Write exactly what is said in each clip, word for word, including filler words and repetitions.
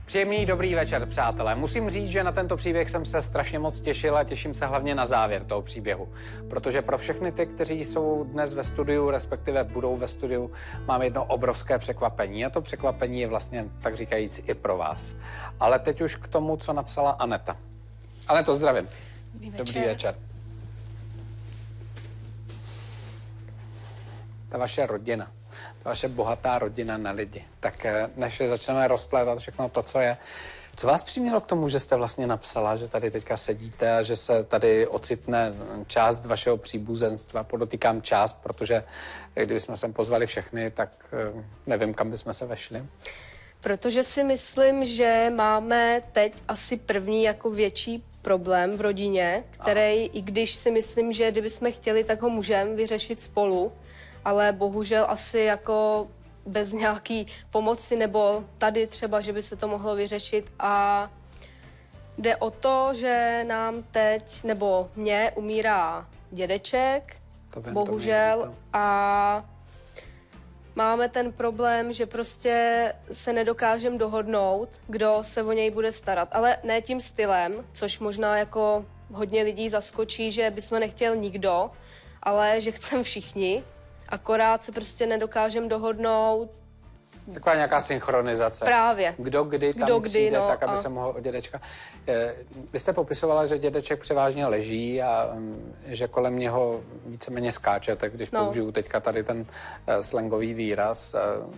Příjemný dobrý večer, přátelé. Musím říct, že na tento příběh jsem se strašně moc těšil a těším se hlavně na závěr toho příběhu. Protože pro všechny ty, kteří jsou dnes ve studiu, respektive budou ve studiu, mám jedno obrovské překvapení. A to překvapení je vlastně, tak říkajíc, i pro vás. Ale teď už k tomu, co napsala Aneta. Aneto, zdravím. Dobrý večer. Dobrý večer. Ta vaše rodina, ta vaše bohatá rodina na lidi. Tak než začneme rozplétat všechno to, co je, co vás přimělo k tomu, že jste vlastně napsala, že tady teďka sedíte a že se tady ocitne část vašeho příbuzenstva? Podotýkám část, protože kdybychom sem pozvali všechny, tak nevím, kam bychom se vešli. Protože si myslím, že máme teď asi první jako větší problém v rodině, který, Aha. i když si myslím, že kdybychom chtěli, tak ho můžeme vyřešit spolu, ale bohužel asi jako bez nějaký pomoci nebo tady třeba, že by se to mohlo vyřešit. A jde o to, že nám teď, nebo mně umírá dědeček, to vím, bohužel, to vím, to. A máme ten problém, že prostě se nedokážeme dohodnout, kdo se o něj bude starat. Ale ne tím stylem, což možná jako hodně lidí zaskočí, že bychom nechtěl nikdo, ale že chceme všichni. Akorát se prostě nedokážeme dohodnout. Taková nějaká synchronizace. Právě. Kdo kdy tam Kdo kdy, přijde, no, tak, aby a... se mohl od dědečka. Vy jste popisovala, že dědeček převážně leží a že kolem něho víceméně skáčete, když no. použiju teďka tady ten uh, slangový výraz. Uh,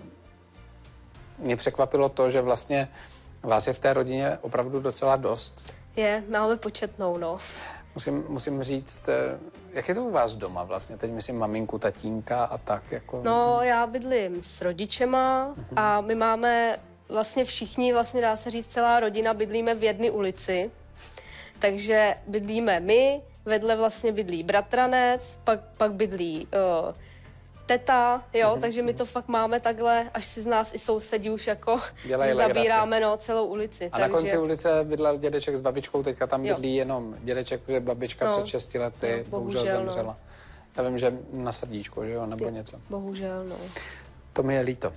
mě překvapilo to, že vlastně vás je v té rodině opravdu docela dost. Je, máme početnou, no. Musím, musím říct, jak je to u vás doma vlastně? Teď myslím maminku, tatínka a tak jako... No, já bydlím s rodičema uh-huh. a my máme vlastně všichni, vlastně dá se říct celá rodina, bydlíme v jedné ulici. Takže bydlíme my, vedle vlastně bydlí bratranec, pak, pak bydlí uh, teta, jo, uh-huh. takže my to fakt máme takhle, až si z nás i sousedí už jako zabíráme no, celou ulici. A takže... na konci ulice bydlel dědeček s babičkou, teďka tam bydlí jo. jenom dědeček, protože babička no. před šesti lety no, bohužel, bohužel zemřela. No. Já vím, že na srdíčko, že jo, nebo jo, něco. Bohužel, no. To mi je líto.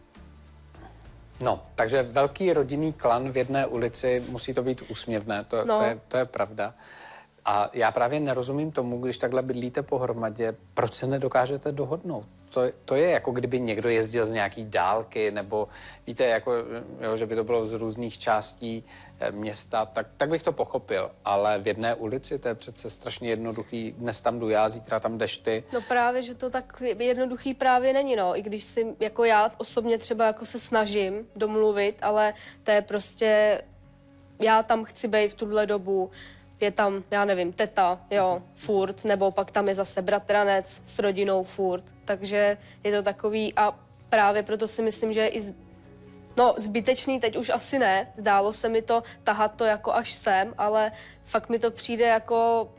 No, takže velký rodinný klan v jedné ulici, musí to být úsměvné, to, no. to, je, to je pravda. A já právě nerozumím tomu, když takhle bydlíte pohromadě, proč se nedokážete dohodnout? To, to je jako kdyby někdo jezdil z nějaký dálky, nebo víte, jako, jo, že by to bylo z různých částí města, tak, tak bych to pochopil. Ale v jedné ulici to je přece strašně jednoduchý. Dnes tam jdu já, zítra tam jdeš ty. No právě, že to tak jednoduchý právě není, no. I když si, jako já osobně třeba jako se snažím domluvit, ale to je prostě, já tam chci být v tuhle dobu, je tam, já nevím, teta, jo, furt, nebo pak tam je zase bratranec s rodinou furt, takže je to takový a právě proto si myslím, že je i z... no, zbytečný teď už asi ne, zdálo se mi to tahat to jako až sem, ale fakt mi to přijde jako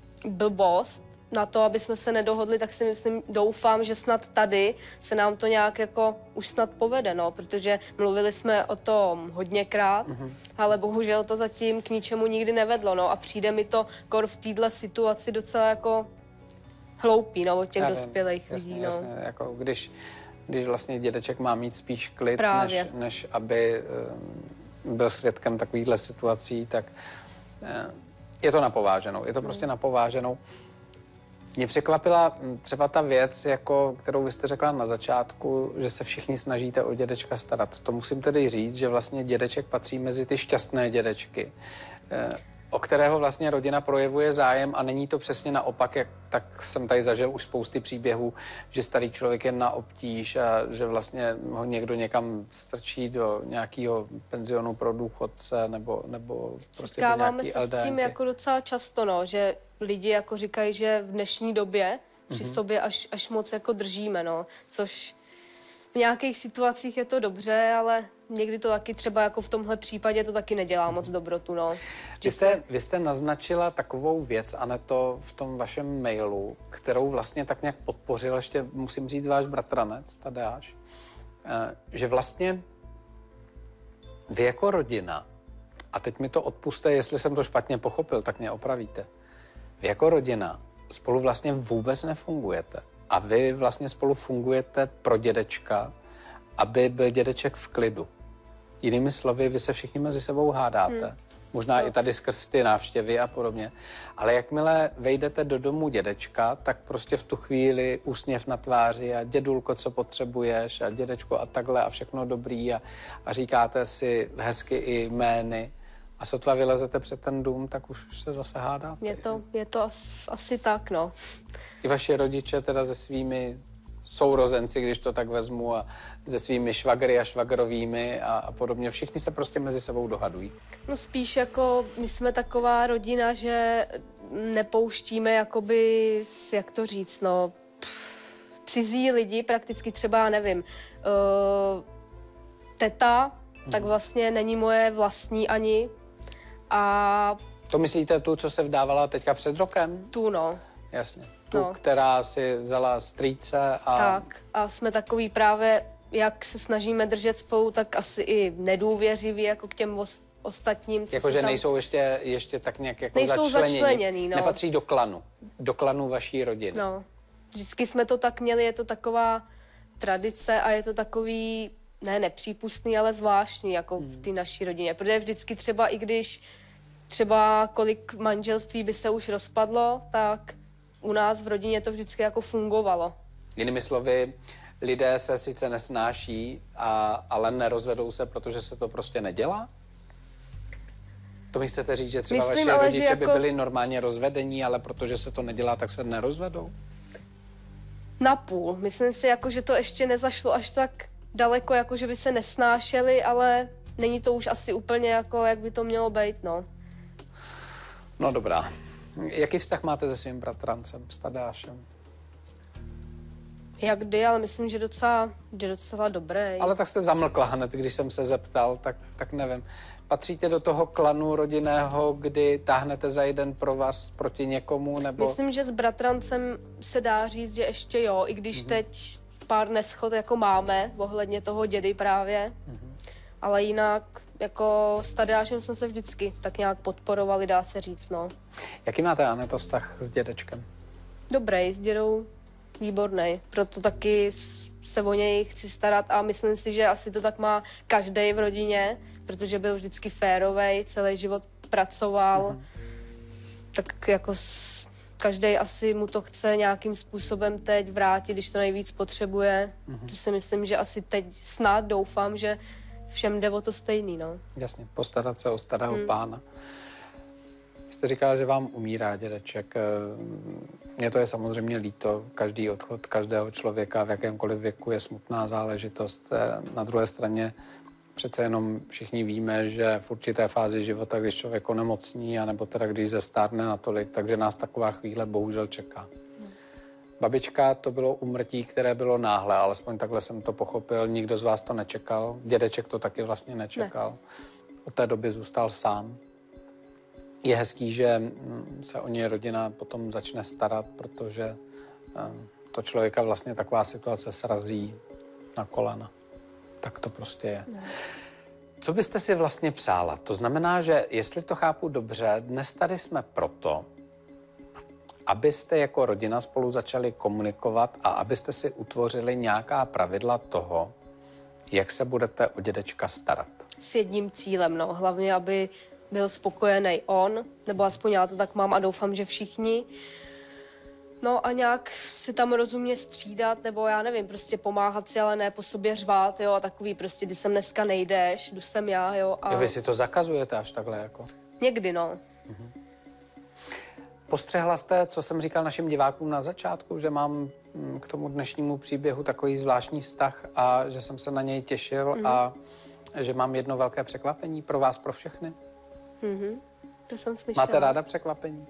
blbost na to, aby jsme se nedohodli, tak si myslím, doufám, že snad tady se nám to nějak jako už snad povede, no, protože mluvili jsme o tom hodněkrát, mm-hmm. ale bohužel to zatím k ničemu nikdy nevedlo, no, a přijde mi to kor v téhle situaci docela jako hloupý, no, od těch Já dospělých vím, jasně, lidí, no. Jasně, jako když, když vlastně dědeček má mít spíš klid, než, než aby um, byl svědkem takovýchhle situací, tak uh, je to napováženou, je to prostě mm. napováženou. Mě překvapila třeba ta věc, jako, kterou vy jste řekla na začátku, že se všichni snažíte o dědečka starat. To musím tedy říct, že vlastně dědeček patří mezi ty šťastné dědečky, o kterého vlastně rodina projevuje zájem a není to přesně naopak, jak tak jsem tady zažil už spousty příběhů, že starý člověk je na obtíž a že vlastně ho někdo někam strčí do nějakého penzionu pro důchodce nebo, nebo prostě do nějaký se s tím jako docela často, no, že lidi jako říkají, že v dnešní době při mm-hmm. sobě až, až moc jako držíme, no, což v nějakých situacích je to dobře, ale někdy to taky třeba jako v tomhle případě to taky nedělá moc dobrotu, no. Vy jste, vy jste naznačila takovou věc, Aneto, v tom vašem mailu, kterou vlastně tak nějak podpořil, ještě musím říct váš bratranec, Tadeáš, že vlastně vy jako rodina, a teď mi to odpuste, jestli jsem to špatně pochopil, tak mě opravíte, vy jako rodina spolu vlastně vůbec nefungujete. A vy vlastně spolu fungujete pro dědečka, aby byl dědeček v klidu. Jinými slovy, vy se všichni mezi sebou hádáte. Hmm. Možná no. i tady skrz ty návštěvy a podobně. Ale jakmile vejdete do domu dědečka, tak prostě v tu chvíli úsměv na tváři a dědulko, co potřebuješ a dědečko a takhle a všechno dobrý a, a říkáte si hezky i jmény. A sotva vylezete před ten dům, tak už se zase hádáte. Je to, je to as, asi tak, no. I vaši rodiče teda se svými sourozenci, když to tak vezmu, a se svými švagry a švagrovými a, a podobně. Všichni se prostě mezi sebou dohadují. No spíš jako my jsme taková rodina, že nepouštíme jakoby, jak to říct, no, cizí lidi, prakticky třeba, nevím, uh, teta, hmm. tak vlastně není moje vlastní ani. A to myslíte tu, co se vdávala teďka před rokem? Tu, no. Jasně. Tu, no. která si vzala strýce a... Tak. A jsme takový právě, jak se snažíme držet spolu, tak asi i nedůvěřiví jako k těm os- ostatním. Jakože tam... nejsou ještě, ještě tak nějak jako nejsou začlenění. začleněný, no. Nepatří do klanu. Do klanu vaší rodiny. No. Vždycky jsme to tak měli, je to taková tradice a je to takový, ne nepřípustný, ale zvláštní, jako hmm. v té naší rodině. Protože vždycky třeba, i když třeba kolik manželství by se už rozpadlo, tak u nás v rodině to vždycky jako fungovalo. Jinými slovy, lidé se sice nesnáší, a, ale nerozvedou se, protože se to prostě nedělá? To mi chcete říct, že třeba Myslím, vaše ale, rodiče jako... by byli normálně rozvedení, ale protože se to nedělá, tak se nerozvedou? Napůl. Myslím si, jako, že to ještě nezašlo až tak daleko, jako že by se nesnášeli, ale není to už asi úplně jako, jak by to mělo být, no. No dobrá. Jaký vztah máte se svým bratrancem, s Tadeášem? Jak kdy, ale myslím, že docela, že docela dobré. Ale tak jste zamlkla hned, když jsem se zeptal, tak, tak nevím. Patříte do toho klanu rodinného, kdy táhnete za jeden pro vás proti někomu, nebo... Myslím, že s bratrancem se dá říct, že ještě jo, i když mm-hmm. teď pár neschod jako máme, ohledně toho dědy právě. Mm-hmm. Ale jinak, jako s Tadeášem jsme se vždycky tak nějak podporovali, dá se říct, no. Jaký máte, Aneto, vztah s dědečkem? Dobrý, s dědou výborný, proto taky se o něj chci starat a myslím si, že asi to tak má každý v rodině, protože byl vždycky férovej, celý život pracoval, mm-hmm. tak jako každý asi mu to chce nějakým způsobem teď vrátit, když to nejvíc potřebuje. Mm-hmm. To si myslím, že asi teď snad doufám, že všem jde o to stejný, no. Jasně, postarat se o starého hmm. pána. Jste říkala, že vám umírá dědeček. Mně to je samozřejmě líto. Každý odchod každého člověka v jakémkoliv věku je smutná záležitost. Na druhé straně přece jenom všichni víme, že v určité fázi života, když člověk onemocní, anebo teda když zestárne natolik, takže nás taková chvíle bohužel čeká. Hmm. Babička, to bylo úmrtí, které bylo náhle, alespoň takhle jsem to pochopil. Nikdo z vás to nečekal. Dědeček to taky vlastně nečekal. Ne. Od té doby zůstal sám. Je hezký, že se o něj rodina potom začne starat, protože to člověka vlastně taková situace srazí na kolena. Tak to prostě je. Ne. Co byste si vlastně přála? To znamená, že jestli to chápu dobře, dnes tady jsme proto, abyste jako rodina spolu začali komunikovat a abyste si utvořili nějaká pravidla toho, jak se budete o dědečka starat. S jedním cílem, no. Hlavně, aby byl spokojený on, nebo aspoň já to tak mám a doufám, že všichni. No a nějak si tam rozumně střídat, nebo já nevím, prostě pomáhat si, ale ne po sobě řvát, jo, a takový prostě, když sem dneska nejdeš, jdu sem já, jo. A... Vy si to zakazujete až takhle, jako? Někdy, no. Mhm. Postřehla jste, co jsem říkal našim divákům na začátku, že mám k tomu dnešnímu příběhu takový zvláštní vztah a že jsem se na něj těšil mm. a že mám jedno velké překvapení pro vás, pro všechny? Mm-hmm. To jsem slyšela. Máte ráda překvapení?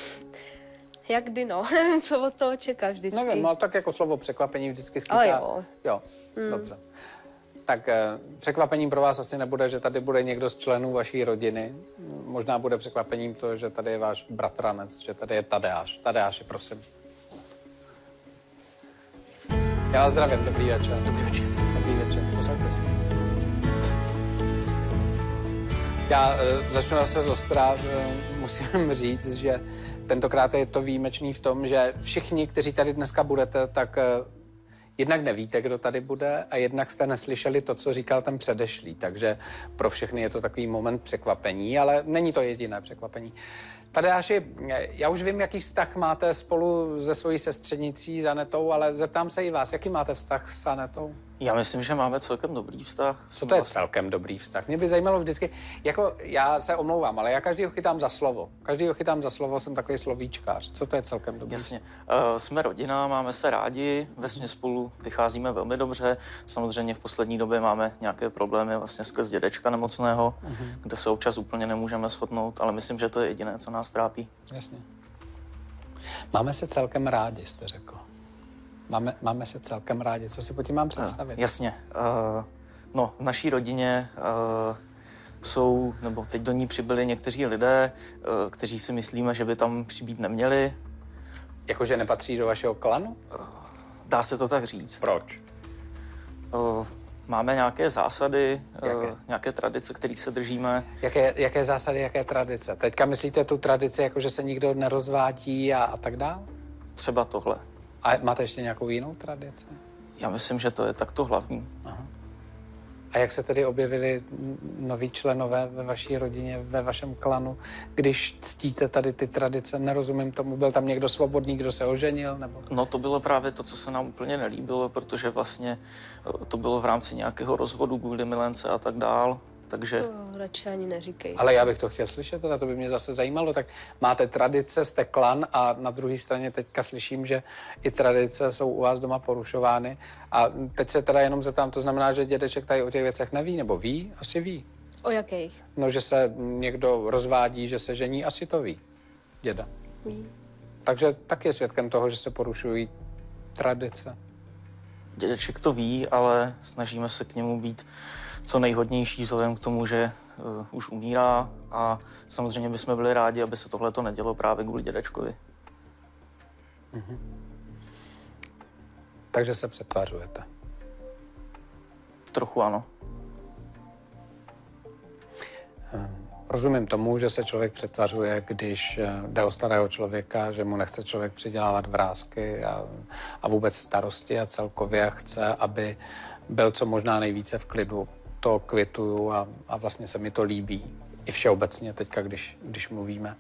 Jak kdy, no. Nevím, co od toho čekáš vždycky. Nevím, ale tak jako slovo překvapení vždycky skýtá. Ale jo. Jo, mm. dobře. Tak překvapením pro vás asi nebude, že tady bude někdo z členů vaší rodiny. Možná bude překvapením to, že tady je váš bratranec, že tady je Tadeáš. Tadeáši, prosím. Já vás zdravím, dobrý večer. Dobrý večer. Dobrý večer, posaďte se. Já e, začnu zase z ostra. E, musím říct, že tentokrát je to výjimečný v tom, že všichni, kteří tady dneska budete, tak e, jednak nevíte, kdo tady bude a jednak jste neslyšeli to, co říkal ten předešlý, takže pro všechny je to takový moment překvapení, ale není to jediné překvapení. Tadeáši, já už vím, jaký vztah máte spolu se svojí sestřenicí, s Anetou, ale zeptám se i vás, jaký máte vztah s Anetou? Já myslím, že máme celkem dobrý vztah. Co to je celkem dobrý vztah? Mě by zajímalo vždycky, jako já se omlouvám, ale já každýho chytám za slovo. Každýho chytám za slovo, jsem takový slovíčkář. Co to je celkem dobrý? Jasně. Uh, jsme rodina, máme se rádi, vesměs spolu vycházíme velmi dobře. Samozřejmě v poslední době máme nějaké problémy vlastně skrz dědečka nemocného, uh-huh. kde se občas úplně nemůžeme shodnout, ale myslím, že to je jediné, co nás trápí. Jasně. Máme se celkem rádi, jste řekl. Máme, máme se celkem rádi. Co si po tím mám představit? Uh, jasně. Uh, no, v naší rodině uh, jsou, nebo teď do ní přibyli někteří lidé, uh, kteří si myslíme, že by tam přibýt neměli. Jakože nepatří do vašeho klanu? Uh, dá se to tak říct. Proč? Uh, máme nějaké zásady, uh, nějaké tradice, kterých se držíme. Jaké, jaké zásady, jaké tradice? Teďka myslíte tu tradici, jako že se nikdo nerozvádí a, a tak dále? Třeba tohle. A máte ještě nějakou jinou tradici? Já myslím, že to je takto hlavní. Aha. A jak se tedy objevili noví členové ve vaší rodině, ve vašem klanu, když ctíte tady ty tradice? Nerozumím tomu, byl tam někdo svobodný, kdo se oženil? Nebo? No to bylo právě to, co se nám úplně nelíbilo, protože vlastně to bylo v rámci nějakého rozvodu kvůli milence a tak dál. Takže... To radši ani neříkej. Ale já bych to chtěl slyšet, teda to by mě zase zajímalo. Tak máte tradice, jste klan a na druhé straně teďka slyším, že i tradice jsou u vás doma porušovány. A teď se teda jenom zeptám, to znamená, že dědeček tady o těch věcech neví, nebo ví? Asi ví. O jakých? No, že se někdo rozvádí, že se žení, asi to ví. Děda. Ví. Takže taky je svědkem toho, že se porušují tradice. Dědeček to ví, ale snažíme se k němu být co nejhodnější vzhledem k tomu, že uh, už umírá a samozřejmě bychom byli rádi, aby se tohle to nedělo právě kvůli dědečkovi. Mhm. Takže se přetvařujete. Trochu ano. Rozumím tomu, že se člověk přetvařuje, když jde o starého člověka, že mu nechce člověk přidělávat vrásky a, a vůbec starosti a celkově chce, aby byl co možná nejvíce v klidu. To kvituju a, a vlastně se mi to líbí. I všeobecně teďka, když, když mluvíme.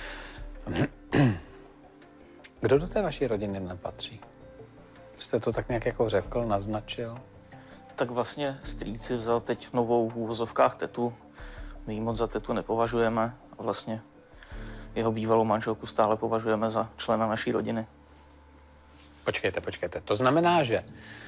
Kdo do té vaší rodiny nepatří? Jste to tak nějak jako řekl, naznačil? Tak vlastně strýc si vzal teď novou v úvozovkách tetu. My ji moc za tetu nepovažujeme a vlastně jeho bývalou manželku stále považujeme za člena naší rodiny. Počkejte, počkejte. To znamená, že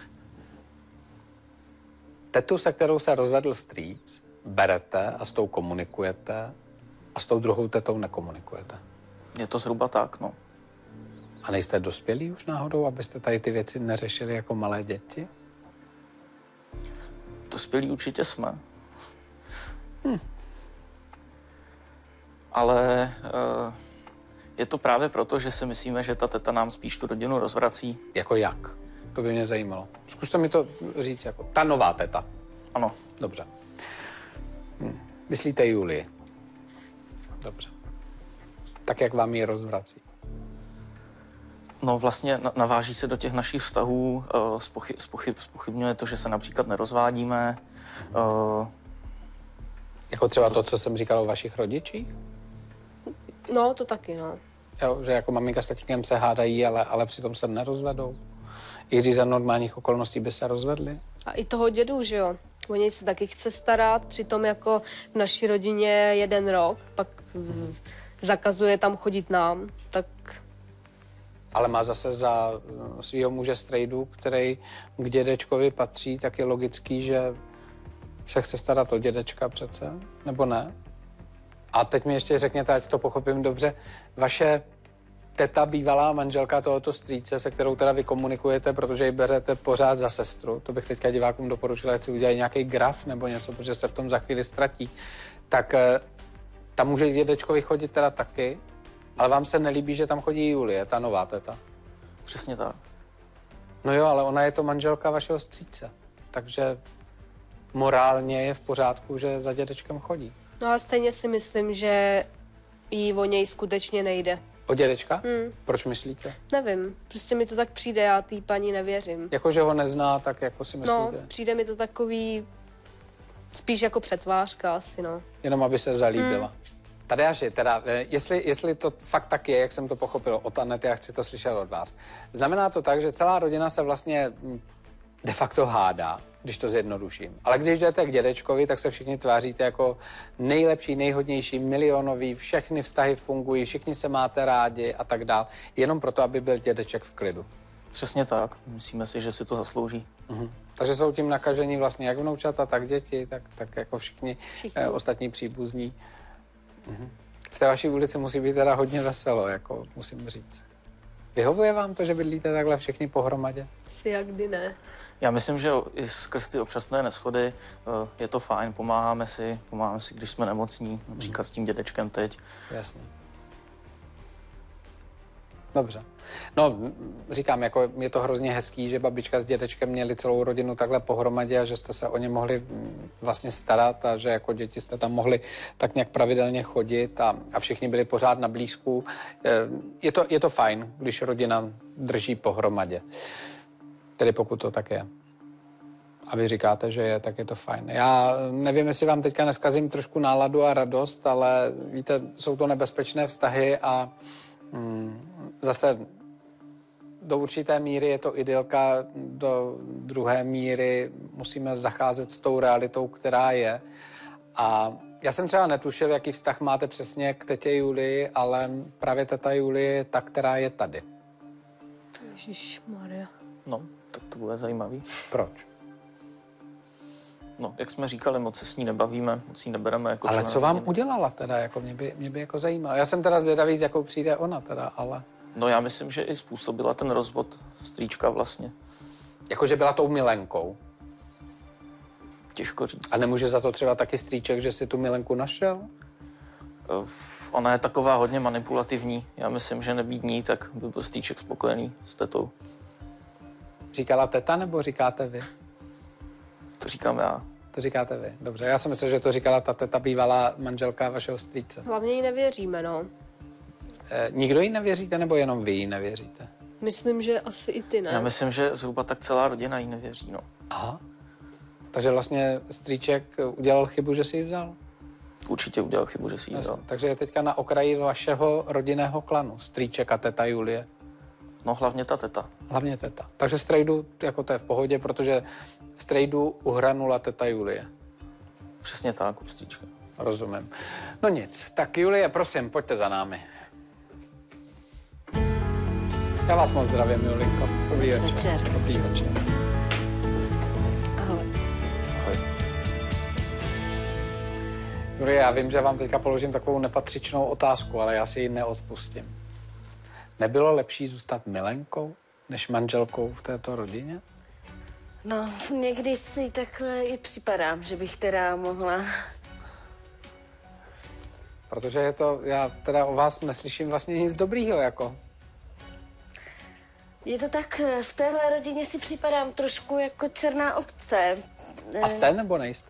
tetu, se kterou se rozvedl strýc, berete a s tou komunikujete a s tou druhou tetou nekomunikujete. Je to zhruba tak, no. A nejste dospělí už náhodou, abyste tady ty věci neřešili jako malé děti? Dospělí určitě jsme. Hm. Ale uh, je to právě proto, že si myslíme, že ta teta nám spíš tu rodinu rozvrací. Jako jak? To by mě zajímalo. Zkuste mi to říct jako ta nová teta. Ano. Dobře. Hm. Myslíte Julii? Dobře. Tak, jak vám ji rozvrací? No vlastně naváží se do těch našich vztahů, uh, spochy, spochy, spochybňuje to, že se například nerozvádíme. Uh, jako třeba to, to, co jsem říkal o vašich rodičích? No, to taky, no. Jo, že jako maminka s tatínkem se hádají, ale, ale přitom se nerozvedou. I když za normálních okolností by se rozvedli. A i toho dědu, že jo? O něj se taky chce starat, přitom jako v naší rodině jeden rok, pak mm, zakazuje tam chodit nám, tak... Ale má zase za svého muže strejdu, který k dědečkovi patří, tak je logický, že se chce starat o dědečka přece, nebo ne? A teď mi ještě řekněte, ať to pochopím dobře, vaše teta, bývalá manželka tohoto strýce, se kterou teda vy komunikujete, protože ji berete pořád za sestru, to bych teďka divákům doporučila, ať si udělají nějaký graf nebo něco, protože se v tom za chvíli ztratí, tak tam může dědečkovi chodit teda taky, ale vám se nelíbí, že tam chodí Julie, ta nová teta. Přesně tak. No jo, ale ona je to manželka vašeho strýce, takže morálně je v pořádku, že za dědečkem chodí. No a stejně si myslím, že jí o něj skutečně nejde. O dědečka? Hmm. Proč myslíte? Nevím, prostě mi to tak přijde, já té paní nevěřím. Jako, že ho nezná, tak jako si myslíte? No, přijde mi to takový, spíš jako přetvářka asi, no. Jenom aby se zalíbila. Hmm. Tadeáši, teda, jestli, jestli to fakt tak je, jak jsem to pochopil od Anety, já chci to slyšet od vás. Znamená to tak, že celá rodina se vlastně de facto hádá, když to zjednoduším. Ale když jdete k dědečkovi, tak se všichni tváříte jako nejlepší, nejhodnější, milionový, všechny vztahy fungují, všichni se máte rádi a tak dál. Jenom proto, aby byl dědeček v klidu. Přesně tak. Myslíme si, že si to zaslouží. Mhm. Takže jsou tím nakažení vlastně jak vnoučata, tak děti, tak, tak jako všichni, všichni. Eh, ostatní příbuzní. Mhm. V té vaší ulici musí být teda hodně veselo, jako musím říct. Vyhovuje vám to, že bydlíte takhle všichni pohromadě? Si jak kdy ne. Já myslím, že i skrz ty občasné neshody je to fajn, pomáháme si, pomáháme si, když jsme nemocní, například s tím dědečkem teď. Jasně. Dobře. No, říkám, jako je to hrozně hezký, že babička s dědečkem měli celou rodinu takhle pohromadě a že jste se o ně mohli vlastně starat a že jako děti jste tam mohli tak nějak pravidelně chodit a, a všichni byli pořád na blízku. Je to, je to fajn, když rodina drží pohromadě. Tedy pokud to tak je. A vy říkáte, že je, tak je to fajn. Já nevím, jestli vám teďka neskazím trošku náladu a radost, ale víte, jsou to nebezpečné vztahy a Hmm, zase do určité míry je to idylka, do druhé míry musíme zacházet s tou realitou, která je. A já jsem třeba netušil, jaký vztah máte přesně k tetě Julii, ale právě teta Julie je ta, která je tady. Ježišmarja. No, tak to bude zajímavý. Proč? No, jak jsme říkali, moc se s ní nebavíme, moc jí nebereme jako Ale člena co vám rodiny. udělala teda, jako mě by, mě by jako zajímalo. Já jsem teda zvědavý, s jakou přijde ona teda, ale... No já myslím, že i způsobila ten rozvod strýčka vlastně. Jakože byla tou milenkou. Těžko říct. A nemůže za to třeba taky strýček, že si tu milenku našel? Uh, Ona je taková hodně manipulativní. Já myslím, že nebýt ní, tak by byl strýček spokojený s tetou. Říkala teta, nebo říkáte vy? To říkám já. To říkáte vy. Dobře, já jsem myslel, že to říkala ta teta bývalá manželka vašeho strýce. Hlavně jí nevěříme, no. E, nikdo jí nevěříte, nebo jenom vy jí nevěříte? Myslím, že asi i ty ne. Já myslím, že zhruba tak celá rodina jí nevěří, no. Aha. Takže vlastně strýček udělal chybu, že si ji vzal? Určitě udělal chybu, že si ji vzal. Takže je teďka na okraji vašeho rodinného klanu. Strýček a teta Julie. No hlavně ta teta. Hlavně teta. Takže strejdu, jako to je v pohodě, protože strejdu uhranula teta Julie. Přesně tak, u strýčka. Rozumím. No nic. Tak Julie, prosím, pojďte za námi. Já vás moc zdravím, Julinko. Dobrý večer. Večer. Dobrý večer. Ahoj. Ahoj. Julie, já vím, že vám teďka položím takovou nepatřičnou otázku, ale já si ji neodpustím. Nebylo lepší zůstat milenkou, než manželkou v této rodině? No, někdy si takhle i připadám, že bych teda mohla. Protože je to, já teda o vás neslyším vlastně nic dobrýho, jako. Je to tak, v téhle rodině si připadám trošku jako černá ovce. A jste nebo nejste?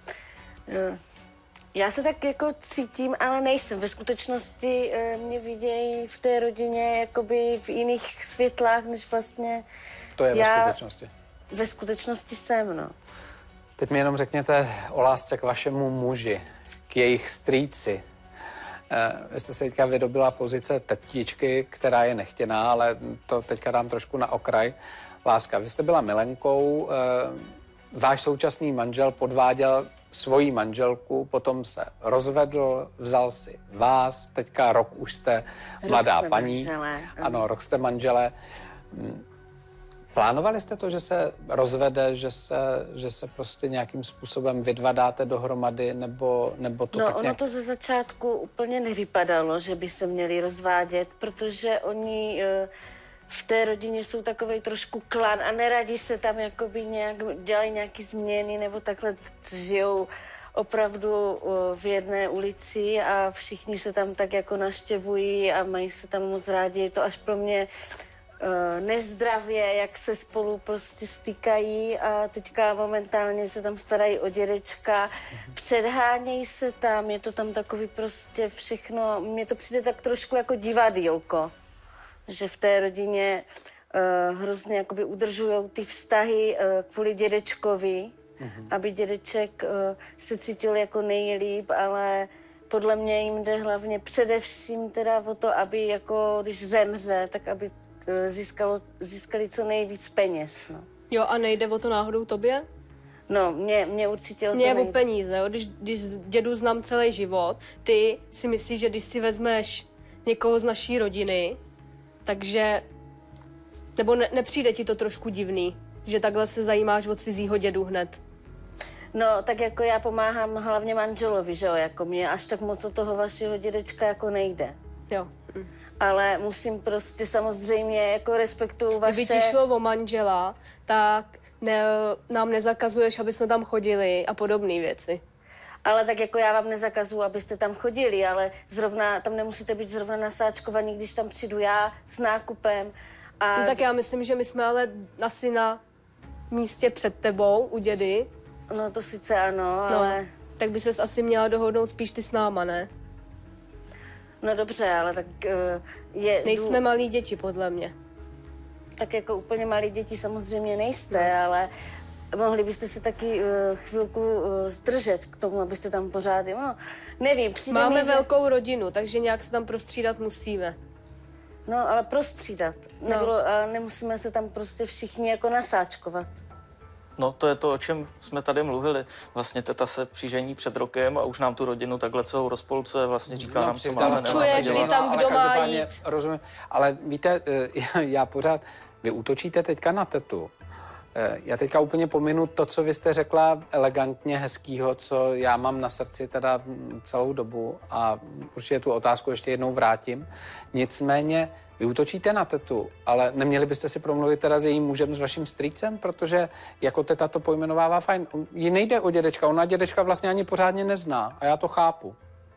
Já se tak jako cítím, ale nejsem. Ve skutečnosti mě vidějí v té rodině jakoby v jiných světlách, než vlastně To je já ve skutečnosti. Ve skutečnosti jsem, no. Teď mi jenom řekněte o lásce k vašemu muži, k jejich strýci. Vy jste se teďka vydobila pozice tetičky, která je nechtěná, ale to teďka dám trošku na okraj. Láska, vy jste byla milenkou, váš současný manžel podváděl svoji manželku, potom se rozvedl, vzal si vás, teďka rok už jste mladá rok paní. Manželé. Ano, rok jste manželé. Plánovali jste to, že se rozvede, že se, že se prostě nějakým způsobem vy dva dáte dohromady, nebo, nebo to no, tak ono nějak... to ze začátku úplně nevypadalo, že by se měli rozvádět, protože oni e, v té rodině jsou takovej trošku klan a neradí se tam jakoby nějak, dělají nějaké změny nebo takhle žijou opravdu v jedné ulici a všichni se tam tak jako naštěvují a mají se tam moc rádi. Je to až pro mě nezdravě, jak se spolu prostě stýkají a teďka momentálně se tam starají o dědečka, předhánějí se tam, je to tam takový prostě všechno, mně to přijde tak trošku jako divadýlko, že v té rodině uh, hrozně jakoby udržujou ty vztahy uh, kvůli dědečkovi, mm-hmm. aby dědeček uh, se cítil jako nejlíp, ale podle mě jim jde hlavně především teda o to, aby jako když zemře, tak aby Získalo, získali co nejvíc peněz. No. Jo, a nejde o to náhodou tobě? No, mě, mě určitě o to Mně je nejde. o peníze, jo? Když, když dědu znám celý život, ty si myslíš, že když si vezmeš někoho z naší rodiny, takže, nebo ne, nepřijde ti to trošku divný, že takhle se zajímáš o cizího dědu hned? No, tak jako já pomáhám hlavně manželovi, že jo, jako mě až tak moc od toho vašeho dědečka jako nejde. Jo. Ale musím prostě samozřejmě jako respektuju vaše... Kdyby ti šlo o manžela, tak ne, nám nezakazuješ, aby jsme tam chodili a podobné věci. Ale tak jako já vám nezakazuju, abyste tam chodili, ale zrovna tam nemusíte být zrovna nasáčkovaní, když tam přijdu já s nákupem. A... No tak já myslím, že my jsme ale asi na místě před tebou u dědy. No to sice ano, ale... No, tak by ses asi měla dohodnout spíš ty s náma, ne? No dobře, ale tak uh, je... Nejsme malí děti, podle mě. Tak jako úplně malí děti samozřejmě nejste, no. Ale mohli byste se taky uh, chvilku uh, zdržet k tomu, abyste tam pořád... No, nevím, přijde Máme mi, že... velkou rodinu, takže nějak se tam prostřídat musíme. No, ale prostřídat. No. Nebylo, ale nemusíme se tam prostě všichni jako nasáčkovat. No to je to, o čem jsme tady mluvili. Vlastně teta se přižení před rokem a už nám tu rodinu takhle celou rozpolcuje, vlastně říká no, nám, co máme, nemáme nemáme dělat. dělat. Tam, kdo má jít. Rozumím, ale víte, já pořád, vy útočíte teďka na tetu. Já teďka úplně pominu to, co vy jste řekla elegantně, hezkýho, co já mám na srdci teda celou dobu a určitě tu otázku ještě jednou vrátím. Nicméně vy útočíte na tetu, ale neměli byste si promluvit teda s jejím mužem, s vaším strýcem, protože jako teta to pojmenovává fajn. Jí nejde o dědečka, ona dědečka vlastně ani pořádně nezná a já to chápu.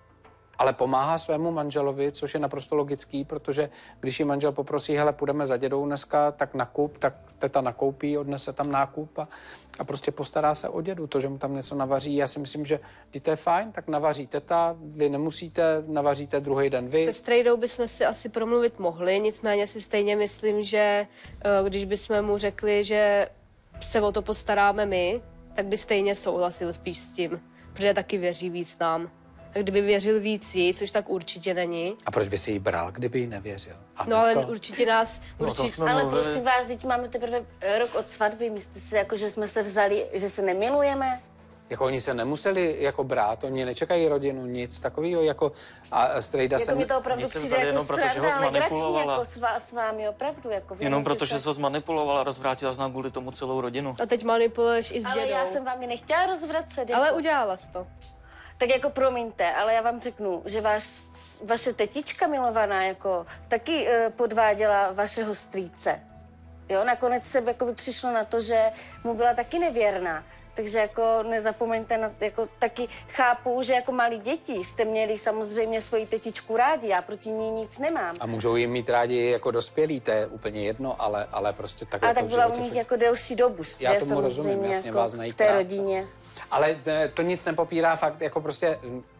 Ale pomáhá svému manželovi, což je naprosto logický, protože když ji manžel poprosí, hele, půjdeme za dědou dneska, tak nakup, tak teta nakoupí, odnese tam nákup a, a prostě postará se o dědu. To, že mu tam něco navaří, já si myslím, že když to je fajn, tak navaří teta, vy nemusíte, navaříte druhý den vy. Se strejdou bychom si asi promluvit mohli, nicméně si stejně myslím, že když bychom mu řekli, že se o to postaráme my, tak by stejně souhlasil spíš s tím, protože taky věří víc nám. A kdyby věřil víc jí, což tak určitě není. A proč by si ji bral, kdyby jí nevěřil? A no ale to... určitě nás... No, určitě... Ale prosím vás, teď máme teprve rok od svatby, myslíte si, jako, že jsme se vzali, že se nemilujeme? Jako oni se nemuseli jako brát, oni nečekají rodinu, nic takového, jako a strejda Jako jsem... mi to opravdu jsem přijde tady jako jenom proto, že ho sranda, legrační zmanipulovala. jako s, vá, s vámi, opravdu. Jako Jenom proto, se... že jsi ho zmanipulovala, rozvrátila znám kvůli tomu celou rodinu. A teď manipuluješ i s Ale dědou. já jsem vám ji nechtěla rozvracet. Jako... Ale udělala jsi to. Tak jako promiňte, ale já vám řeknu, že váš, vaše tetička milovaná jako taky uh, podváděla vašeho strýce. Jo, nakonec se jako by přišlo na to, že mu byla taky nevěrná. Takže jako nezapomeňte, na, jako taky chápu, že jako malí děti jste měli samozřejmě svoji tetičku rádi, já proti ní nic nemám. A můžou jim mít rádi jako dospělí, to je úplně jedno, ale, ale prostě takhle A tak to v byla životě u nich to... jako delší dobu, Já že tomu rozumím, samozřejmě jasně, jako vás znají v té krátce. rodině. Ale ne, to nic nepopírá fakt, jako prostě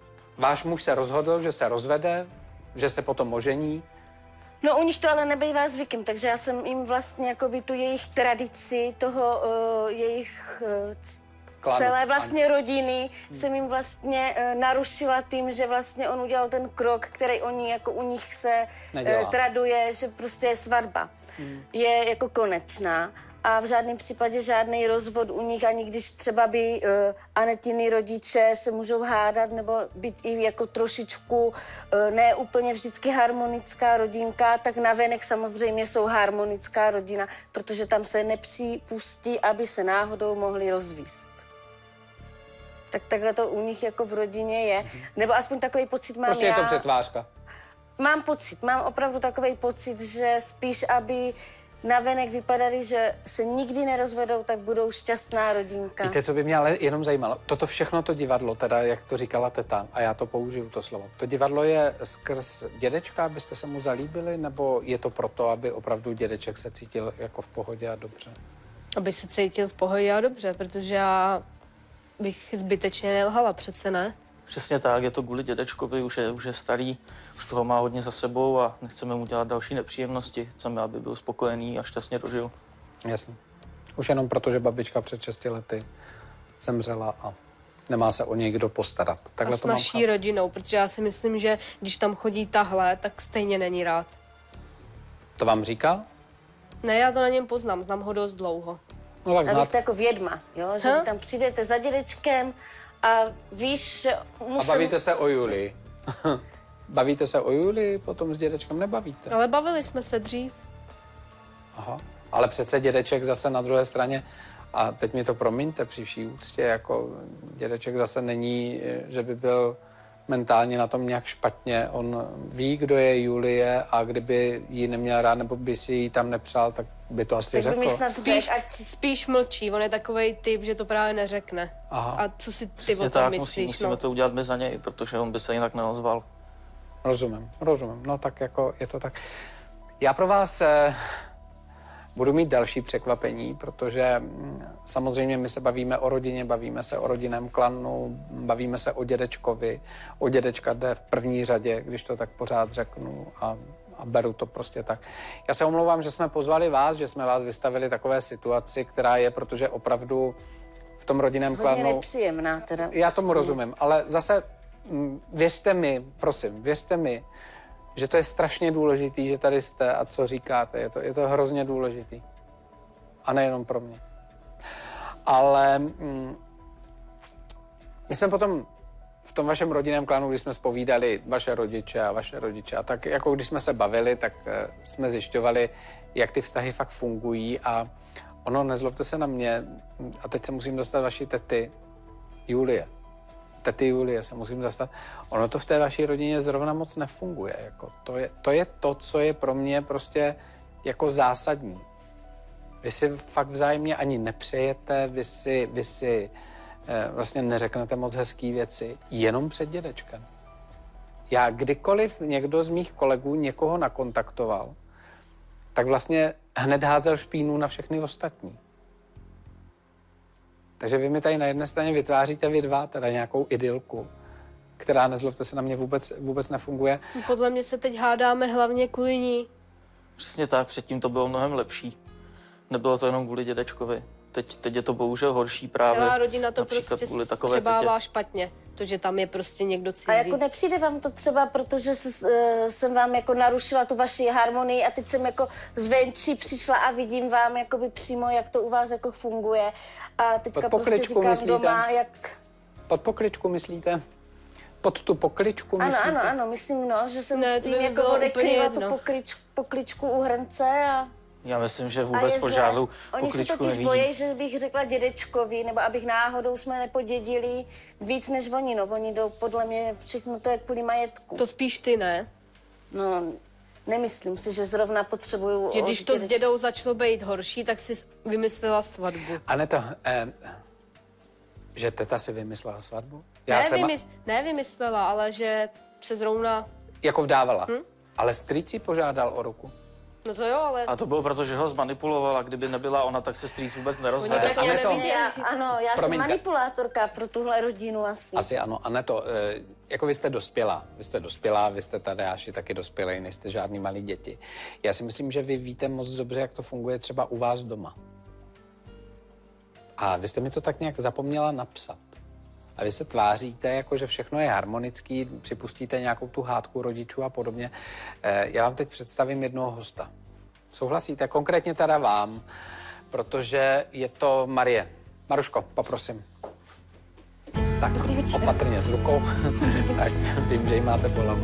váš muž se rozhodl, že se rozvede, že se potom ožení. No u nich to ale nebejvá zvykem, takže já jsem jim vlastně jakoby tu jejich tradici, toho uh, jejich uh, Klanu. celé vlastně rodiny hmm. jsem jim vlastně uh, narušila tím, že vlastně on udělal ten krok, který oni jako u nich se uh, traduje, že prostě je svatba. Hmm. Je jako konečná. A v žádném případě žádný rozvod u nich, ani když třeba by uh, Anetiny rodiče se můžou hádat nebo být i jako trošičku uh, ne úplně vždycky harmonická rodinka, tak navenek samozřejmě jsou harmonická rodina, protože tam se nepřipustí, aby se náhodou mohli rozvíst. Tak takhle to u nich jako v rodině je. Nebo aspoň takový pocit mám prostě já. Prostě je to přetvářka. Mám pocit, mám opravdu takový pocit, že spíš, aby navenek vypadali, že se nikdy nerozvedou, tak budou šťastná rodinka. Víte, co by mě ale jenom zajímalo? Toto všechno, to divadlo, teda, jak to říkala teta, a já to použiju, to slovo. To divadlo je skrz dědečka, abyste se mu zalíbili, nebo je to proto, aby opravdu dědeček se cítil jako v pohodě a dobře? Aby se cítil v pohodě a dobře, protože já bych zbytečně nelhala, přece ne? Přesně tak, je to kvůli dědečkovi, už je, už je starý, už toho má hodně za sebou a nechceme mu dělat další nepříjemnosti. Chceme, aby byl spokojený a šťastně dožil. Jasně. Už jenom proto, že babička před šesti lety zemřela a nemá se o něj kdo postarat. Takhle a s naší rodinou, protože já si myslím, že když tam chodí tahle, tak stejně není rád. To vám říkal? Ne, já to na něm poznám, znám ho dost dlouho. No tak A vy znát... jste jako vědma, jo? Že Ha? vy tam přijdete za dědečkem a víš, že A musím... bavíte se o Julii. Bavíte se o Julii, potom s dědečkem nebavíte. Ale bavili jsme se dřív. Aha. Ale přece dědeček zase na druhé straně, a teď mi to promiňte při vší úctě, jako dědeček zase není, že by byl mentálně na tom nějak špatně. On ví, kdo je Julie a kdyby ji neměl rád, nebo by si ji tam nepřál, tak by to asi Tak by řekl. mi snad Spíš, řek, ať... spíš mlčí, on je takovej typ, že to právě neřekne. Aha. A co si ty Přesně o tom tak, myslíš? musí, musíme no? to udělat my za něj, protože on by se jinak neozval. Rozumím, rozumím. No tak jako je to tak. Já pro vás eh, budu mít další překvapení, protože hm, samozřejmě my se bavíme o rodině, bavíme se o rodinném klanu, bavíme se o dědečkovi. O dědečka jde v první řadě, když to tak pořád řeknu a, a beru to prostě tak. Já se omlouvám, že jsme pozvali vás, že jsme vás vystavili takové situaci, která je, protože opravdu v tom rodinném Hodně klanu... nepříjemná teda. Já tomu rozumím, ale zase mm, věřte mi, prosím, věřte mi, že to je strašně důležitý, že tady jste a co říkáte. Je to, je to hrozně důležitý. A nejenom pro mě. Ale mm, my jsme potom v tom vašem rodinném klanu, když jsme zpovídali vaše rodiče a vaše rodiče, a tak jako když jsme se bavili, tak uh, jsme zjišťovali, jak ty vztahy fakt fungují a ono, nezlobte se na mě, a teď se musím dostat vaší tety Julie. Tety Julie se musím zastat. Ono to v té vaší rodině zrovna moc nefunguje. Jako to, je, to je to, co je pro mě prostě jako zásadní. Vy si fakt vzájemně ani nepřejete, vy si, vy si eh, vlastně neřeknete moc hezký věci, jenom před dědečkem. Já kdykoliv někdo z mých kolegů někoho nakontaktoval, tak vlastně hned házel špínu na všechny ostatní. Takže vy mi tady na jedné straně vytváříte vy dva, teda nějakou idylku, která, nezlobte se na mě, vůbec, vůbec nefunguje. Podle mě se teď hádáme hlavně kvůli ní. Přesně tak, předtím to bylo mnohem lepší. Nebylo to jenom kvůli dědečkovi. Teď, teď je to bohužel horší právě. Celá rodina to například prostě kvůli takové střebává tetě. špatně. To, že tam je prostě někdo cizí. A jako nepřijde vám to třeba, protože se, uh, jsem vám jako narušila tu vaši harmonii a teď jsem jako zvenčí přišla a vidím vám jakoby přímo, jak to u vás jako funguje. A teďka Pod prostě říkám myslíte? doma, jak... Pod pokličku myslíte? Pod tu pokličku Ano, myslíte? ano, ano, myslím, no, že jsem Ne, s to tím by mi jako bylo úplně odekryla tu jedno. pokličku, pokličku u hrnce a... Já myslím, že A vůbec je po zle. žádnou Oni se pokličku totiž nevidí. bojí, že bych řekla dědečkovi, nebo abych náhodou jsme nepodědili víc než oni, no. Oni jdou, podle mě, všechno to je kvůli majetku. To spíš ty, ne? No, nemyslím si, že zrovna potřebuju... Že od když to s dědečka- dědou začalo být horší, tak si vymyslela svatbu. A ne to, eh, že teta si vymyslela svatbu? Ne, jsem vymys- ne vymyslela, ale že se zrovna... jako vdávala. Hm? Ale strýc ji požádal o ruku. No to jo, ale... A to bylo proto, že ho zmanipulovala. Kdyby nebyla ona, tak se strýc vůbec nerozvede. Oni Tak A já ne to- nevím, já, ano, já jsem Promiňte. manipulátorka pro tuhle rodinu asi. Asi ano. A ne to, eh, jako vy jste dospělá. Vy jste dospělá, vy jste Tadeáši taky dospělej, nejste žádný malí děti. Já si myslím, že vy víte moc dobře, jak to funguje třeba u vás doma. A vy jste mi to tak nějak zapomněla napsat. A vy se tváříte, jako že všechno je harmonický, připustíte nějakou tu hádku rodičů a podobně. Eh, já vám teď představím jednoho hosta. Souhlasíte? Konkrétně teda vám, protože je to Marie. Maruško, poprosím. Tak, opatrně s rukou. Tak, vím, že ji máte bolavo.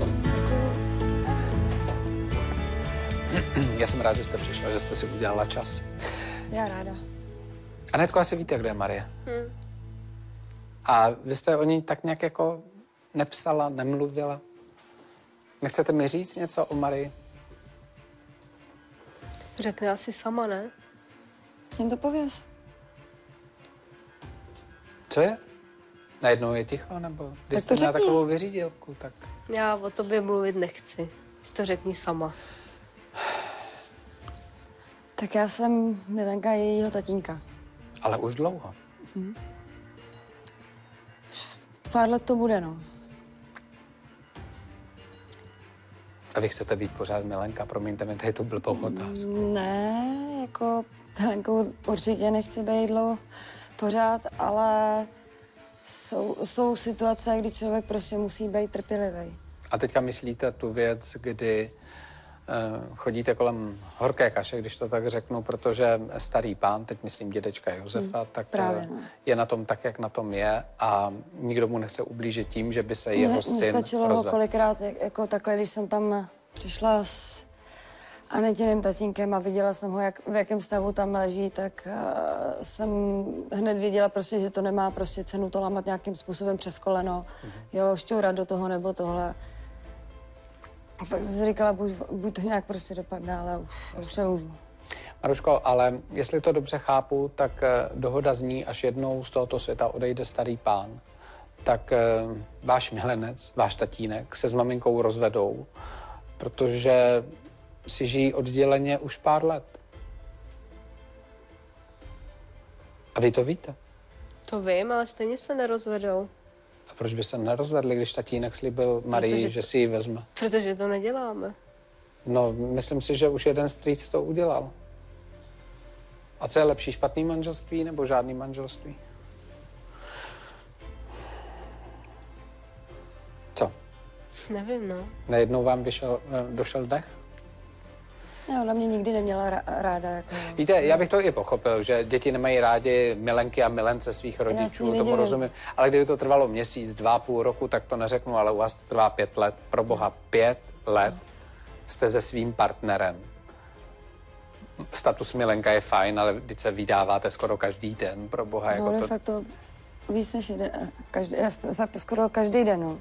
Já jsem rád, že jste přišla, že jste si udělala čas. Já ráda. Anetko, asi víte, kdo je Marie. Hm. A vy jste o ní tak nějak jako nepsala, nemluvila? Nechcete mi říct něco o Marii? Řekne asi sama, ne? Jen to pověz. Co je? Najednou je ticho, nebo když Tak to jste měla řekni. takovou vyřídilku, tak... Já o tobě mluvit nechci. Jsi to řekni sama. Tak já jsem Milenka jejího tatínka. Ale už dlouho. Pár let to bude, no. A vy chcete být pořád Milenka, promiňte mi, tady tu blbou otázku. Ne, jako Milenkou určitě nechci být dlouho pořád, ale jsou, jsou situace, kdy člověk prostě musí být trpělivý. A teďka myslíte tu věc, kdy uh, chodíte kolem horké kaše, když to tak řeknu, protože starý pán, teď myslím dědečka Josefa, hmm, tak právě, uh, no. je na tom tak, jak na tom je a nikdo mu nechce ublížit tím, že by se jeho Mně syn stačilo ho rozvedl. kolikrát, jak- jako takhle, když jsem tam přišla s Anetiným tatínkem a viděla jsem ho, jak, v jakém stavu tam leží, tak uh, jsem hned věděla prostě, že to nemá prostě cenu to lámat nějakým způsobem přes koleno, Mhm. jo, šťourat do toho nebo tohle. A pak jsem si říkala, buď, buď to nějak prostě dopadne, ale už, už nemůžu. Maruško, ale jestli to dobře chápu, tak eh, dohoda zní, až jednou z tohoto světa odejde starý pán, tak eh, váš milenec, váš tatínek se s maminkou rozvedou, protože si žijí odděleně už pár let. A vy to víte. To vím, ale stejně se nerozvedou. A proč by se nerozvedli, když tatínek slíbil Marii, Protože- že si ji vezme? Protože to neděláme. No, myslím si, že už jeden strýc to udělal. A co je lepší, špatný manželství nebo žádný manželství? Co? Nevím, no. Najednou vám vyšel, eh, došel dech? Ne, ona mě nikdy neměla rá- ráda. Jako, Víte, já bych to i pochopil, že děti nemají rádi milenky a milence svých si rodičů, tomu nedivím. rozumím. Ale kdyby to trvalo měsíc, dva, půl roku, tak to neřeknu, ale u vás to trvá pět let. Pro boha, pět let jste se svým partnerem. Status milenka je fajn, ale vždyť se vydáváte skoro každý den, pro boha. no, Jako de to... facto víc než jeden, každý, já de facto skoro každý den, no.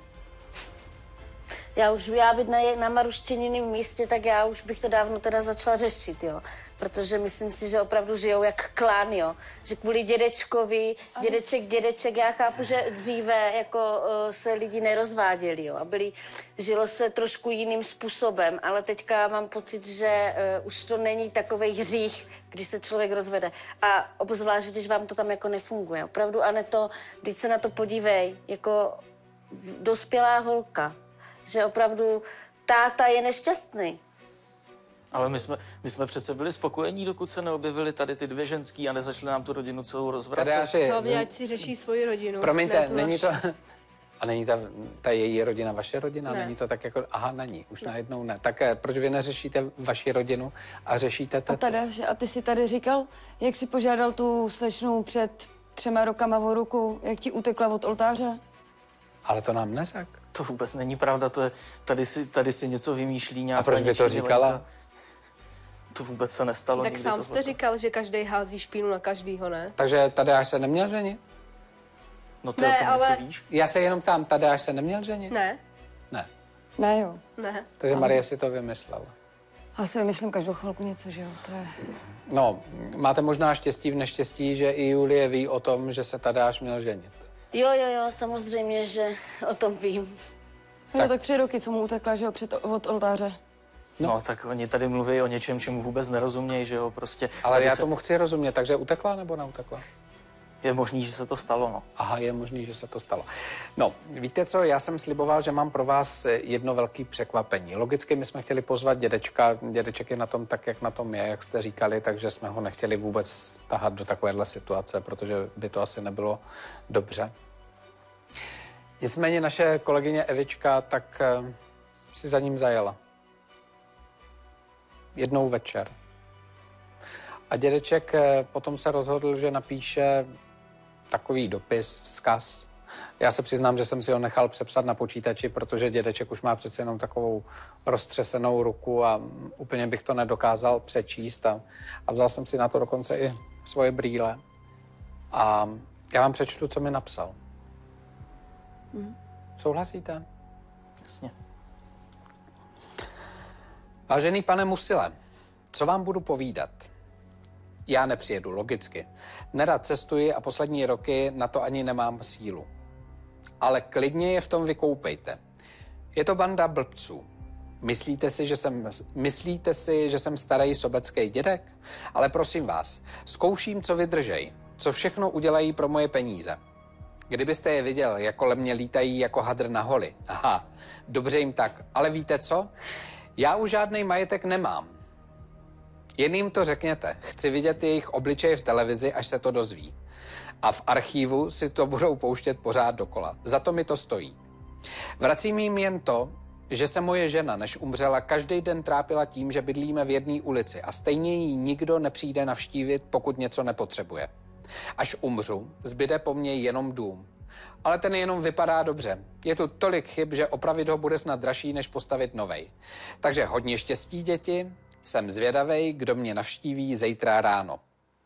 Já už já být na, je- na maruštěniném místě, tak já už bych to dávno teda začala řešit, jo. Protože myslím si, že opravdu žijou jak klán, jo. Že kvůli dědečkovi, dědeček, dědeček, já chápu, že dříve jako uh, se lidi nerozváděli, jo. A byli, žilo se trošku jiným způsobem, ale teďka mám pocit, že uh, už to není takovej hřích, když se člověk rozvede. A obzvlášť, když vám to tam jako nefunguje. Opravdu, Aneto, když se na to podívej, jako v- dospělá holka, že opravdu táta je nešťastný. Ale my jsme, my jsme přece byli spokojení, dokud se neobjevily tady ty dvě ženský a nezačali nám tu rodinu celou rozvracet. Tadeáši, Hlavně, ať si řeší svoji rodinu. promiňte, ne tu není to... naši. A není ta, ta její rodina vaše rodina? Ne. Není to tak jako... Aha, není, už najednou ne. Tak eh, proč vy neřešíte vaši rodinu a řešíte A, tetu? tady, a ty si tady říkal, jak jsi požádal tu slečnu před třema rokama o ruku, jak ti utekla od oltáře? Ale to nám neřek. To vůbec není pravda, to je, tady, si, tady si něco vymýšlí nějaká A proč by to něčí říkala? Milenka. To vůbec se nestalo Tak nikdy sám tohleto. jste říkal, že každý hází špínu na každýho, ne? Takže Tadeáš se neměl ženit? No ty Ne, o tom ale- něco víš? Já se jenom ptám, Tadeáš se neměl ženit? Ne, Ne. Ne, jo. ne. Takže Marie si to vymyslela. Já si vymýšlím každou chvilku něco, že jo, to je... No, máte možná štěstí v neštěstí, že i Julie ví o tom, že se Tadeáš měl ženit. Jo, jo, jo, samozřejmě, že o tom vím. Tak. Jo, tak tři roky, co mu utekla, že jo, před, od oltáře. No. no, tak oni tady mluví o něčem, čemu vůbec nerozumějí, že jo, prostě. Ale tady já se... tomu chci rozumět, takže utekla nebo neutekla? Je možný, že se to stalo, no. Aha, je možný, že se to stalo. No, víte co, já jsem sliboval, že mám pro vás jedno velké překvapení. Logicky my jsme chtěli pozvat dědečka, dědeček je na tom tak, jak na tom je, jak jste říkali, takže jsme ho nechtěli vůbec tahat do takovéhle situace, protože by to asi nebylo dobře. Nicméně naše kolegyně Evička tak uh, si za ním zajela. Jednou večer. A dědeček uh, potom se rozhodl, že napíše takový dopis, vzkaz. Já se přiznám, že jsem si ho nechal přepsat na počítači, protože dědeček už má přece jenom takovou roztřesenou ruku a úplně bych to nedokázal přečíst. A, a vzal jsem si na to dokonce i svoje brýle. A já vám přečtu, co mi napsal. Hmm. Souhlasíte? Jasně. Vážený pane Musile, Co vám budu povídat? Já nepřijedu, logicky. Nerad cestuji a poslední roky na to ani nemám sílu. Ale klidně je v tom vykoupejte. Je to banda blbců. Myslíte si, že jsem, myslíte si, že jsem starý sobecký dědek? Ale prosím vás, zkouším, co vydržej, co všechno udělají pro moje peníze. Kdybyste je viděl, jak kolem mě lítají jako hadr na holi. Aha, dobře jim tak. Ale víte co? Já už žádný majetek nemám. Jen jim to řekněte. Chci vidět jejich obličeje v televizi, až se to dozví. A v archívu si to budou pouštět pořád dokola. Za to mi to stojí. Vracím jim jen to, že se moje žena, než umřela, každý den trápila tím, že bydlíme v jedné ulici a stejně jí nikdo nepřijde navštívit, pokud něco nepotřebuje. Až umřu, zbyde po mně jenom dům. Ale ten jenom vypadá dobře. Je tu tolik chyb, že opravit ho bude snad dražší, než postavit novej. Takže hodně štěstí, děti. Jsem zvědavej, kdo mě navštíví zítra ráno.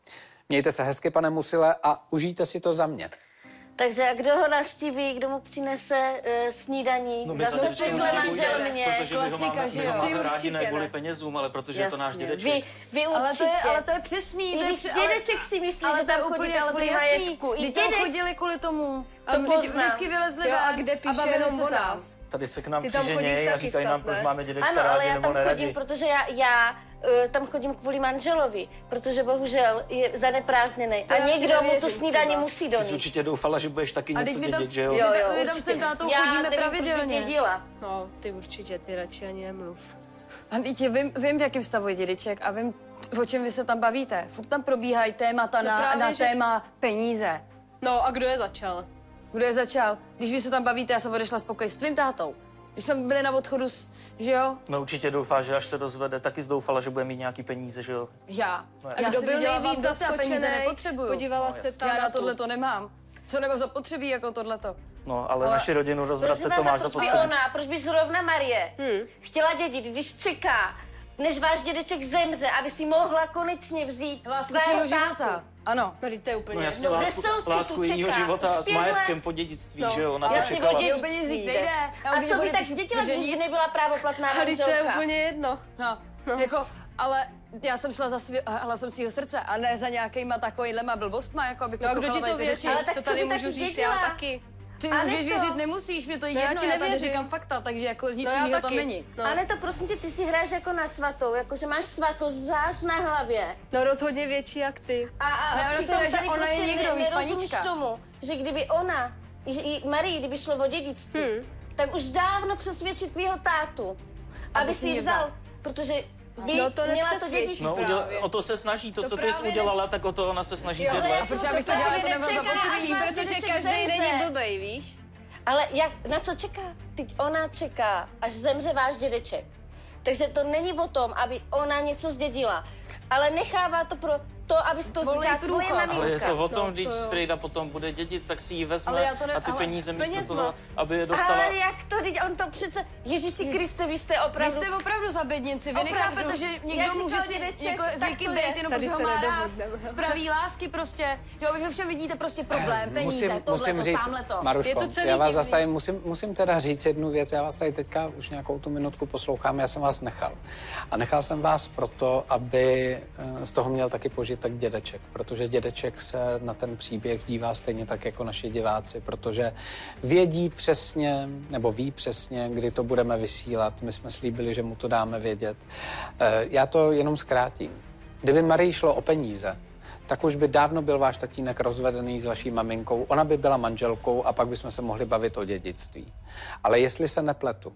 Mějte se hezky, pane Musile, a užijte si to za mě. Takže a kdo ho navštíví, kdo mu přinese uh, snídaní, No my zase zase pošle manžel mě. Protože my ho Klasika, máme, že my jo? ho máme Ty rádi určitě ne kvůli ne. penězům, ale protože je to náš Jasně. dědeček. Vy, vy určitě. Ale to, je, ale to je přesný. I to je když při- ale- dědeček si myslí, ale že to je tam úplně, chodíte ale to je kvůli jasný. majetku. I Vždyť tam dědek- chodili kvůli tomu. To Tam vždyť- poznám. vždycky vylezli Jo, a ven kde a píše bavili jenom se o tam. nás. Tady se k nám Ty tam chodíš přiženějí a taky říkají nám, snad, proč ne? máme dědečka Ano, ale rádi já nebo tam neradi. chodím, protože já, já uh, tam chodím kvůli manželovi, protože bohužel je zaneprázdněný. To A já ti někdo mu nevěřím to snídaní třeba. musí Ty jsi donést. určitě doufala, že budeš taky A něco teď my tam- dědit, že jo? my Jo, tam- jo, my tam s určitě. tím tátou Já chodíme nevím, proč pravidelně. bych dědila. No, ty určitě, ty radši ani nemluv. A teď vím, vím, v jakém stavu je dědeček a vím, o čem vy se tam bavíte. Furt tam probíhají témata No na, právě, na že- téma peníze. No a kdo je začal? Kdo je začal? Když vy se tam bavíte, já jsem odešla spokoj s tvým tátou. Když jsme byli na odchodu, s, že jo? No určitě doufá, že až se dozvede, taky doufala, že bude mít nějaký peníze, že jo? Já. A Já kdo si byl vydělávám nejvíc dost, já peníze zaskočenej? nepotřebuju. Podívala No, se jasně. tam Já na na tu. tohle to nemám. Co nebo zapotřebí jako tohleto? No, ale, Ale- naši rodinu rozvracet Proč to máš vás proč by zapotřebí. ona, proč by zrovna Marie Hmm. chtěla dědit, když čeká, než váš dědeček zemře, aby si mohla konečně vzít Lásku tvého svého tátu. života. Ano. Tady to je úplně No jasně, jedno. Ze lásku, soucitu lásku jejího čeká. života Už s pět let. majetkem po dědictví, No. že jo? Ona to Jasně, čekala. o O penězích dědictví nejde. jde. A A když co by bude tak ženit- dětila, když nebyla právoplatná A teď to je manželka? úplně jedno. No, no. Jako, ale já jsem šla za svě- hlasem svého srdce a ne za nějakýma takovýhlema blbostma, jako abych No a kdo poslouchala ti to tady ty věří? řeči. Ale tak To co tady by můžu taky říct, dědila? já taky. Ty A můžeš ne to. věřit, nemusíš, mě to je No já jedno, ti já tady nevěřím. říkám fakta, takže jako nic No já jiného tam taky. není. No. Ale to prosím tě, ty si hraješ jako na svatou, jako že máš svatost zář na hlavě. No rozhodně větší jak ty. A, a, Ne, a ona si přitom hraje, že tady ona je prostě někdo, ne, víš, nerozumíš panička. tomu, že kdyby ona, že i Marii, kdyby šlo o dědictví, Hmm. tak už dávno přesvědčit tvýho tátu, aby, Aby si si ji mě vzal, vzal. protože by No to měla to nepřesvědčí. dědictví. No, uděla, Právě. o to se snaží, to, To co ty jsi právě udělala, tak o to ona se snaží Jo, pět ale let. já proč jsem já bych to to dělala, právě to nebylo nečekala, zapotřebí, až váš Protože dědeček každý zemře. není blbej, víš? Ale jak, na co čeká? Teď ona čeká, až zemře váš dědeček. Takže to není o tom, aby ona něco zdědila, ale nechává to pro to, aby to Volný zdědila tvoje průchod. maminka. Ale je to o tom, No, když to jo. strejda potom bude dědit, tak si ji vezme Ale já to ne- a ty ale peníze s místo penězma. toho, aby je dostala... Ale jak to, teď on to přece... Ježíši Kriste, vy jste Vy opravdu... jste opravdu zabednici, vy Opravdu. nechápete, že Jak někdo říkal může si dědeček, jako tak zvyky to je. být, jenom Tady protože ho se má rád. nedohodneme. Z pravý lásky prostě. Jo, vy ve všem vidíte prostě problém, peníze, musím, tohle, musím to, říct, tamhle to. Je Maruško, to celý já vás divný. zastavím, musím, musím teda říct jednu věc, já vás tady teďka už nějakou tu minutku poslouchám, já jsem vás nechal. A nechal jsem vás proto, aby eh, z toho měl taky požitek dědeček, protože dědeček se na ten příběh dívá stejně tak jako naši diváci, protože vědí přesně, nebo ví přesně, kdy to budeme vysílat. My jsme slíbili, že mu to dáme vědět. Eh, Já to jenom zkrátím. Kdyby Marii šlo o peníze, tak už by dávno byl váš tatínek rozvedený s vaší maminkou, ona by byla manželkou a pak bychom se mohli bavit o dědictví. Ale jestli se nepletu,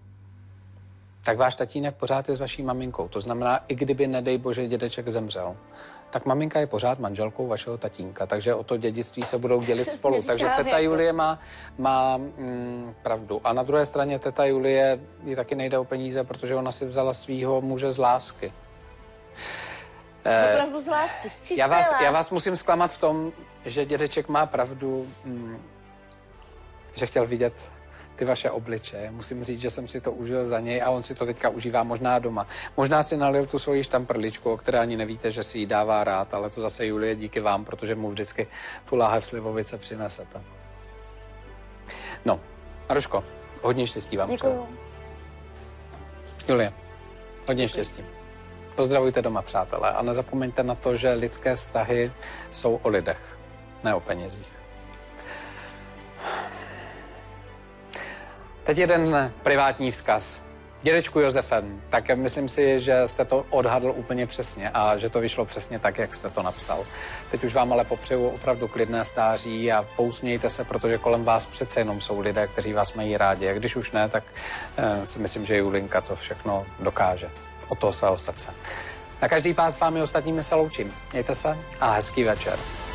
tak váš tatínek pořád je s vaší maminkou. To znamená, i kdyby, nedej bože, dědeček zemřel, tak maminka je pořád manželkou vašeho tatínka, takže o to dědictví se budou dělit Přesně spolu. říkám, Takže teta jako- Julie má, má mm, pravdu. A na druhé straně teta Julie, jí taky nejde o peníze, protože ona si vzala svýho muže z lásky. Opravdu z lásky, z čisté Já vás, lásky. já vás musím zklamat v tom, že dědeček má pravdu, mm, že chtěl vidět ty vaše obličeje. Musím říct, že jsem si to užil za něj a on si to teďka užívá možná doma. Možná si nalil tu svoji štamprličku, o které ani nevíte, že si ji dává rád, ale to zase Julie díky vám, protože mu vždycky tu láhev slivovice přinesete. No, Maruško, hodně štěstí vám přeju. Děkuju. Julie, hodně štěstí. Pozdravujte doma, přátelé, a nezapomeňte na to, že lidské vztahy jsou o lidech, ne o penězích. Teď jeden privátní vzkaz. Dědečku Josefe, tak myslím si, že jste to odhadl úplně přesně a že to vyšlo přesně tak, jak jste to napsal. Teď už vám ale popřeju opravdu klidné stáří a pousmějte se, protože kolem vás přece jenom jsou lidé, kteří vás mají rádi. A když už ne, tak eh, si myslím, že Julinka to všechno dokáže. Od toho svého srdce. Na každý pád s vámi ostatními se loučím. Mějte se a hezký večer.